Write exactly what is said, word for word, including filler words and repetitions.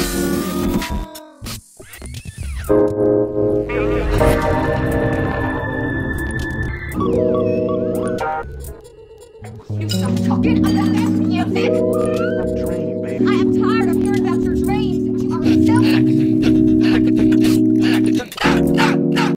You stop talking about that music. I am tired of